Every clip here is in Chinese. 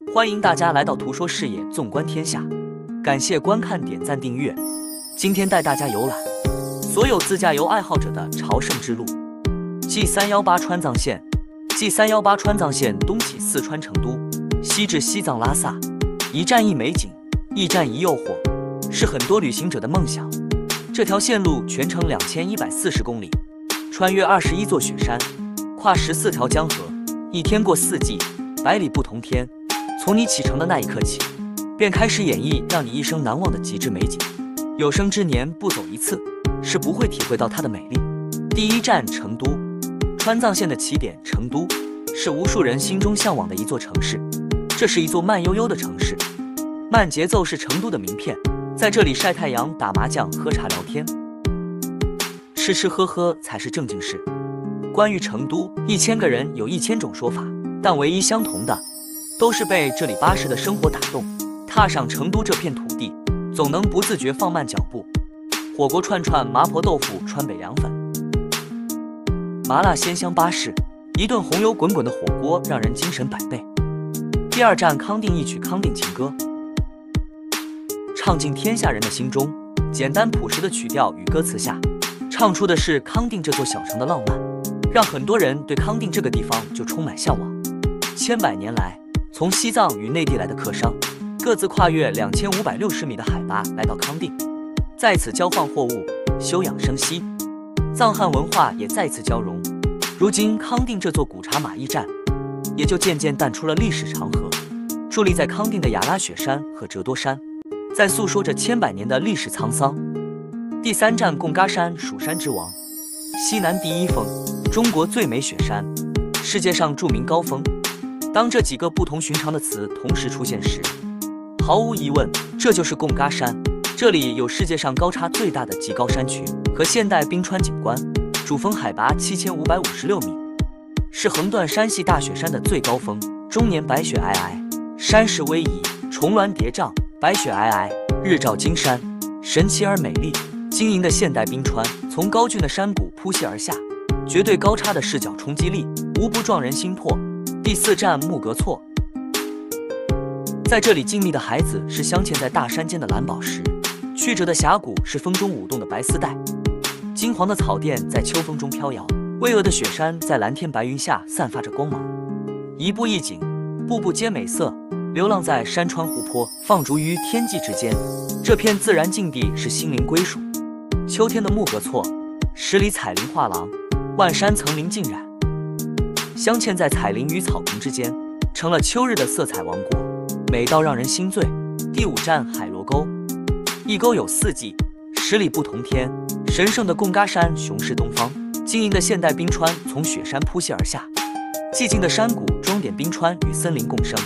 欢迎大家来到图说视野，纵观天下。感谢观看、点赞、订阅。今天带大家游览所有自驾游爱好者的朝圣之路。G318川藏线 ，G318川藏线东起四川成都，西至西藏拉萨，一站一美景，一站一诱惑，是很多旅行者的梦想。这条线路全程2140公里，穿越21座雪山，跨14条江河，一天过4季，百里不同天。从你启程的那一刻起，便开始演绎让你一生难忘的极致美景。有生之年不走一次，是不会体会到它的美丽。第一站成都，川藏线的起点成都，是无数人心中向往的一座城市。这是一座慢悠悠的城市，慢节奏是成都的名片。在这里晒太阳、打麻将、喝茶聊天，吃吃喝喝才是正经事。关于成都，1000个人有1000种说法，但唯一相同的，都是被这里巴适的生活打动。踏上成都这片土地，总能不自觉放慢脚步。火锅串串、麻婆豆腐、川北凉粉，麻辣鲜香巴适，一顿红油滚滚的火锅让人精神百倍。第二站康定，一曲康定情歌，唱进天下人的心中。简单朴实的曲调与歌词下，唱出的是康定这座小城的浪漫，让很多人对康定这个地方就充满向往。千百年来，从西藏与内地来的客商，各自跨越2560米的海拔来到康定，在此交换货物，休养生息，藏汉文化也再次交融。如今康定这座古茶马驿站，也就渐渐淡出了历史长河。伫立在康定的雅拉雪山和折多山，在诉说着千百年的历史沧桑。第三站贡嘎山，蜀山之王，西南第一峰，中国最美雪山，世界上著名高峰。当这几个不同寻常的词同时出现时，毫无疑问，这就是贡嘎山。这里有世界上高差最大的极高山群和现代冰川景观，主峰海拔7556米，是横断山系大雪山的最高峰。终年白雪皑皑，山势逶迤，重峦叠嶂，白雪皑皑，日照金山，神奇而美丽。晶莹的现代冰川从高峻的山谷扑泻而下，绝对高差的视角冲击力，无不撞人心魄。第四站木格措，在这里静谧的海子是镶嵌在大山间的蓝宝石，曲折的峡谷是风中舞动的白丝带，金黄的草甸在秋风中飘摇，巍峨的雪山在蓝天白云下散发着光芒。一步一景，步步皆美色，流浪在山川湖泊，放逐于天际之间。这片自然境地是心灵归属。秋天的木格措，十里彩林画廊，万山层林尽染，镶嵌在彩林与草坪之间，成了秋日的色彩王国，美到让人心醉。第五站海螺沟，一沟有4季，10里不同天。神圣的贡嘎山雄视东方，晶莹的现代冰川从雪山扑泻而下，寂静的山谷装点冰川与森林共生，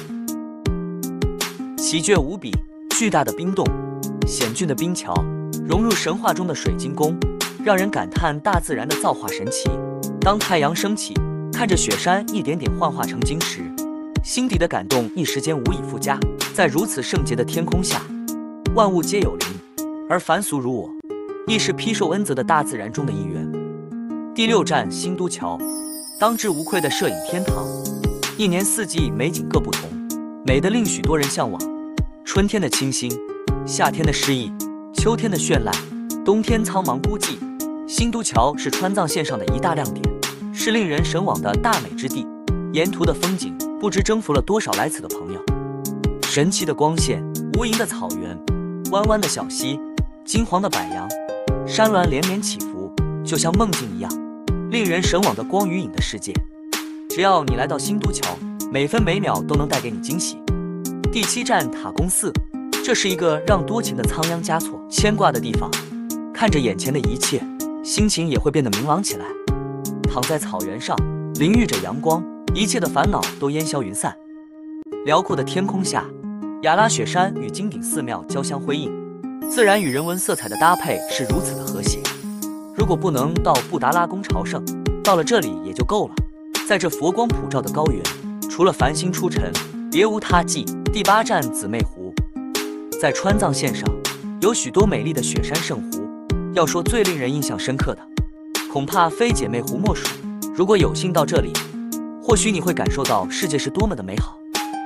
奇绝无比。巨大的冰洞，险峻的冰桥，融入神话中的水晶宫，让人感叹大自然的造化神奇。当太阳升起，看着雪山一点点幻化成晶石，心底的感动一时间无以复加。在如此圣洁的天空下，万物皆有灵，而凡俗如我，亦是披受恩泽的大自然中的一员。第六站新都桥，当之无愧的摄影天堂，一年4季美景各不同，美得令许多人向往。春天的清新，夏天的诗意，秋天的绚烂，冬天苍茫孤寂。新都桥是川藏线上的一大亮点，是令人神往的大美之地。沿途的风景不知征服了多少来此的朋友。神奇的光线，无垠的草原，弯弯的小溪，金黄的柏杨，山峦连绵起伏，就像梦境一样，令人神往的光与影的世界。只要你来到新都桥，每分每秒都能带给你惊喜。第7站塔公寺，这是一个让多情的仓央嘉措牵挂的地方。看着眼前的一切，心情也会变得明朗起来。躺在草原上，淋浴着阳光，一切的烦恼都烟消云散。辽阔的天空下，雅拉雪山与金顶寺庙交相辉映，自然与人文色彩的搭配是如此的和谐。如果不能到布达拉宫朝圣，到了这里也就够了。在这佛光普照的高原，除了繁星出尘，别无他迹。第8站姊妹湖，在川藏线上有许多美丽的雪山圣湖，要说最令人印象深刻的，恐怕非姐妹湖莫属。如果有幸到这里，或许你会感受到世界是多么的美好。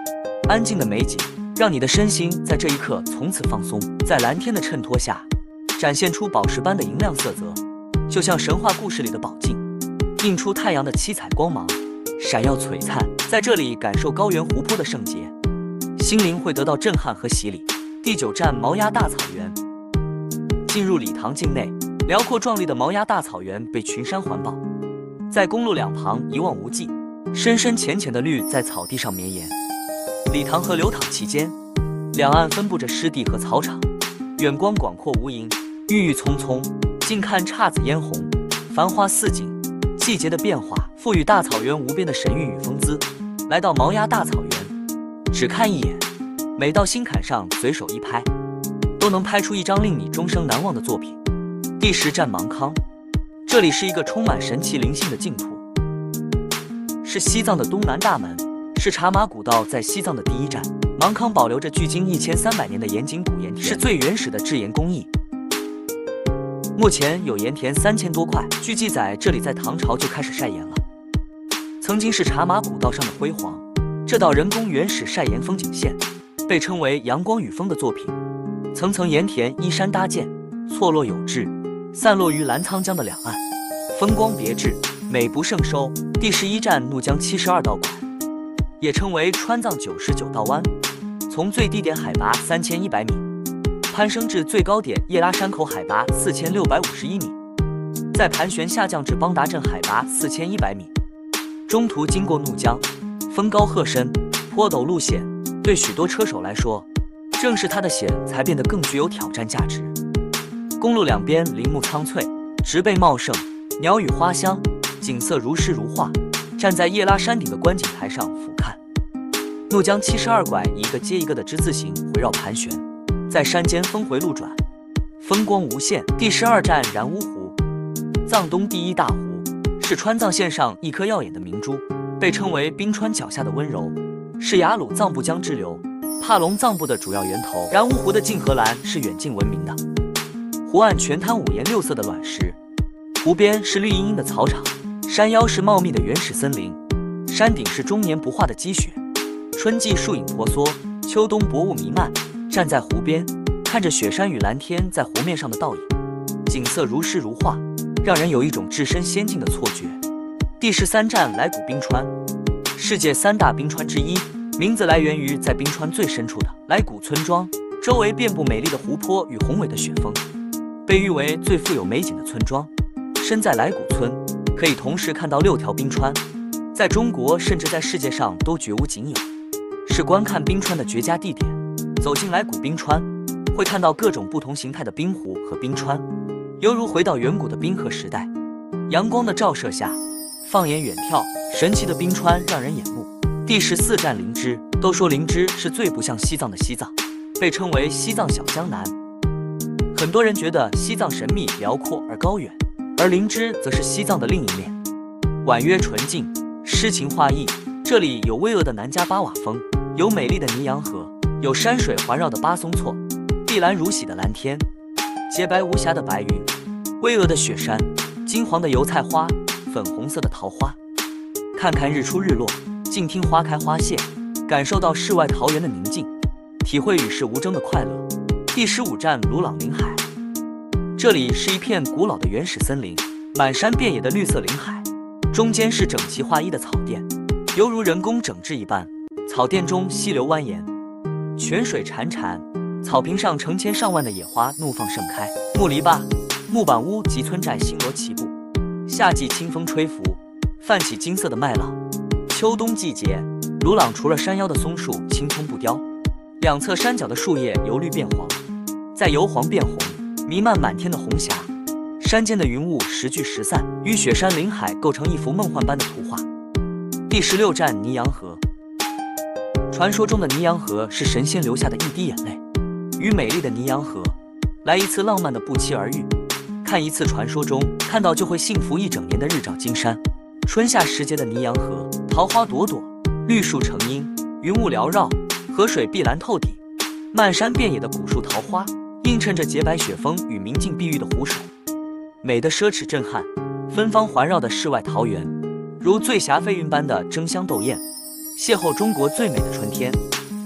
安静的美景让你的身心在这一刻从此放松，在蓝天的衬托下，展现出宝石般的银亮色泽，就像神话故事里的宝镜，映出太阳的七彩光芒，闪耀璀璨。在这里感受高原湖泊的圣洁，心灵会得到震撼和洗礼。第9站毛崖大草原。进入理塘境内，辽阔壮丽的毛崖大草原被群山环抱，在公路两旁一望无际，深深浅浅的绿在草地上绵延。理塘河流淌其间，两岸分布着湿地和草场，远观广阔无垠，郁郁葱葱；近看姹紫嫣红，繁花似锦。季节的变化赋予大草原无边的神韵与风姿。来到毛崖大草原，只看一眼，每到心坎上随手一拍，都能拍出一张令你终生难忘的作品。第10站芒康，这里是一个充满神奇灵性的净土，是西藏的东南大门，是茶马古道在西藏的第一站。芒康保留着距今1300年的盐井古盐田，是最原始的制盐工艺。目前有盐田3000多块，据记载，这里在唐朝就开始晒盐了，曾经是茶马古道上的辉煌。这道人工原始晒盐风景线被称为阳光与风的作品，层层盐田依山搭建，错落有致，散落于澜沧江的两岸，风光别致，美不胜收。第11站怒江72道馆，也称为川藏99道湾，从最低点海拔3100米攀升至最高点叶拉山口海拔4651米，再盘旋下降至邦达镇海拔4100米，中途经过怒江，峰高壑深，坡陡路险，对许多车手来说，正是它的险才变得更具有挑战价值。公路两边林木苍翠，植被茂盛，鸟语花香，景色如诗如画。站在叶拉山顶的观景台上俯瞰，怒江72拐一个接一个的之字形围绕盘旋，在山间峰回路转，风光无限。第12站然乌湖，藏东第一大湖，是川藏线上一颗耀眼的明珠，被称为冰川脚下的温柔，是雅鲁藏布江支流、帕隆藏布的主要源头。然乌湖的净荷蓝是远近闻名的，湖岸全滩5颜6色的卵石，湖边是绿茵茵的草场，山腰是茂密的原始森林，山顶是终年不化的积雪。春季树影婆娑，秋冬薄雾弥漫。站在湖边，看着雪山与蓝天在湖面上的倒影，景色如诗如画，让人有一种置身仙境的错觉。第13站来古冰川，世界3大冰川之一，名字来源于在冰川最深处的来古村庄，周围遍布美丽的湖泊与宏伟的雪峰，被誉为最富有美景的村庄。身在来古村，可以同时看到6条冰川，在中国甚至在世界上都绝无仅有，是观看冰川的绝佳地点。走进来古冰川，会看到各种不同形态的冰湖和冰川，犹如回到远古的冰河时代。阳光的照射下，放眼远眺，神奇的冰川让人眼目。第14站灵芝，都说灵芝是最不像西藏的西藏，被称为西藏小江南。很多人觉得西藏神秘辽阔而高远，而灵芝则是西藏的另一面，婉约纯净，诗情画意。这里有巍峨的南迦巴瓦峰，有美丽的尼洋河，有山水环绕的巴松措，碧蓝如洗的蓝天，洁白无瑕的白云，巍峨的雪山，金黄的油菜花，粉红色的桃花。看看日出日落，静听花开花谢，感受到世外桃源的宁静，体会与世无争的快乐。第15站鲁朗林海，这里是一片古老的原始森林，满山遍野的绿色林海，中间是整齐划一的草甸，犹如人工整治一般。草甸中溪流蜿蜒，泉水潺潺，草坪上成千上万的野花怒放盛开，木篱笆、木板屋及村寨星罗棋布。夏季清风吹拂，泛起金色的麦浪。秋冬季节，鲁朗除了山腰的松树青葱不凋，两侧山脚的树叶由绿变黄，再由黄变红，弥漫满天的红霞。山间的云雾时聚时散，与雪山林海构成一幅梦幻般的图画。第16站尼洋河，传说中的尼洋河是神仙流下的一滴眼泪，与美丽的尼洋河来一次浪漫的不期而遇，看一次传说中看到就会幸福一整年的日照金山。春夏时节的尼洋河，桃花朵朵，绿树成荫，云雾缭绕，河水碧蓝透顶，漫山遍野的古树桃花映衬着洁白雪峰与明净碧玉的湖水，美的奢侈震撼。芬芳环绕的世外桃源，如醉霞飞云般的争相斗艳，邂逅中国最美的春天。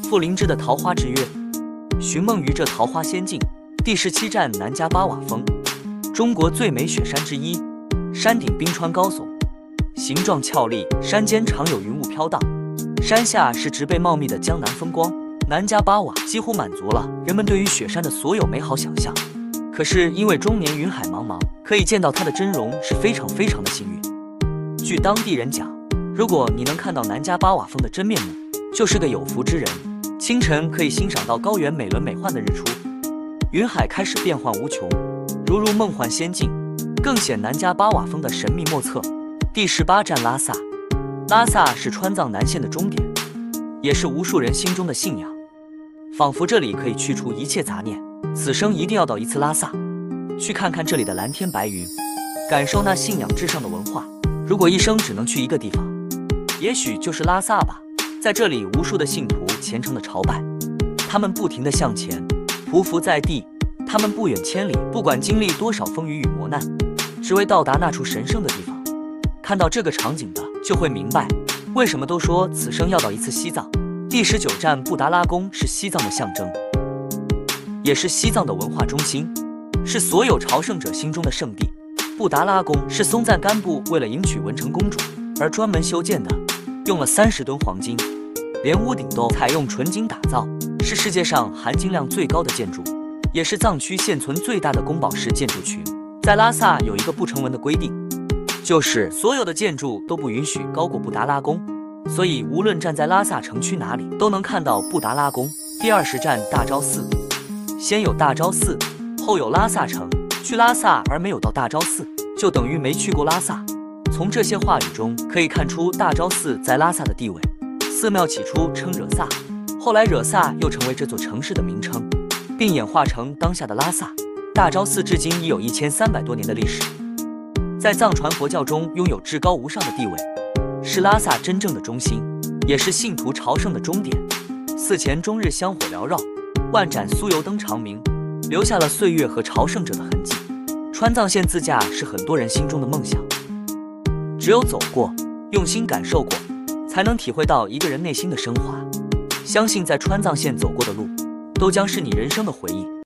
傅灵芝的桃花之约，寻梦于这桃花仙境。第17站南迦巴瓦峰，中国最美雪山之一，山顶冰川高耸，形状俏丽，山间常有云雾飘荡，山下是植被茂密的江南风光。南迦巴瓦几乎满足了人们对于雪山的所有美好想象。可是因为终年云海茫茫，可以见到它的真容是非常的幸运。据当地人讲，如果你能看到南迦巴瓦峰的真面目，就是个有福之人。清晨可以欣赏到高原美轮美奂的日出，云海开始变幻无穷，如入梦幻仙境，更显南迦巴瓦峰的神秘莫测。第18站拉萨，拉萨是川藏南线的终点，也是无数人心中的信仰，仿佛这里可以去除一切杂念，此生一定要到一次拉萨，去看看这里的蓝天白云，感受那信仰至上的文化。如果一生只能去一个地方，也许就是拉萨吧。在这里，无数的信徒虔诚的朝拜，他们不停地向前，匍匐在地，他们不远千里，不管经历多少风雨与磨难，只为到达那处神圣的地方。看到这个场景的，就会明白为什么都说此生要到一次西藏。第19站布达拉宫是西藏的象征，也是西藏的文化中心，是所有朝圣者心中的圣地。布达拉宫是松赞干布为了迎娶文成公主而专门修建的，用了30吨黄金，连屋顶都采用纯金打造，是世界上含金量最高的建筑，也是藏区现存最大的宫保式建筑群。在拉萨有一个不成文的规定，就是所有的建筑都不允许高过布达拉宫，所以无论站在拉萨城区哪里，都能看到布达拉宫。第20站大昭寺，先有大昭寺，后有拉萨城。去拉萨而没有到大昭寺，就等于没去过拉萨。从这些话语中可以看出大昭寺在拉萨的地位。寺庙起初称惹萨，后来惹萨又成为这座城市的名称，并演化成当下的拉萨。大昭寺至今已有1300多年的历史，在藏传佛教中拥有至高无上的地位，是拉萨真正的中心，也是信徒朝圣的终点。寺前终日香火缭绕，万盏酥油灯长明，留下了岁月和朝圣者的痕迹。川藏线自驾是很多人心中的梦想，只有走过，用心感受过，才能体会到一个人内心的升华。相信在川藏线走过的路，都将是你人生的回忆。